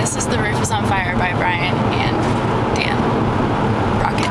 This is The Roof is on Fire by Brian and Dan. Rocket.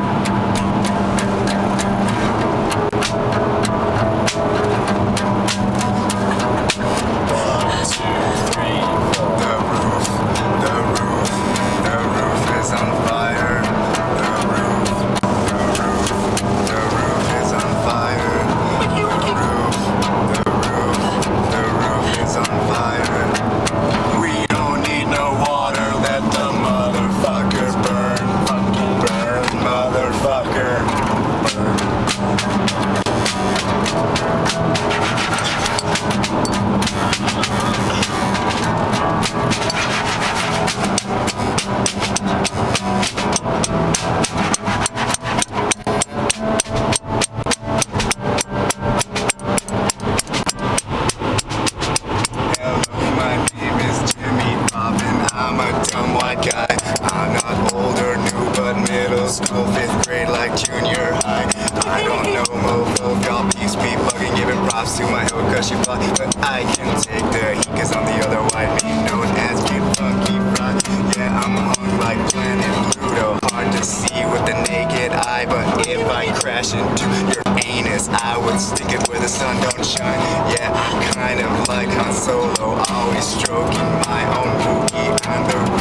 I'm a dumb white guy. I'm not old or new, but middle school, 5th grade like junior high. I don't know mofo, y'all peace be bugging, giving props to my hoe cause she blocky. But I can take the heat cause I'm the other white meat known as Kid Funky Fried. Yeah, I'm hung like planet Pluto, hard to see with the naked eye. But if I crash into your anus, I would stick it where the sun don't shine. Yeah, I'm kind of like Han Solo, always stroking my own boogie. I'm the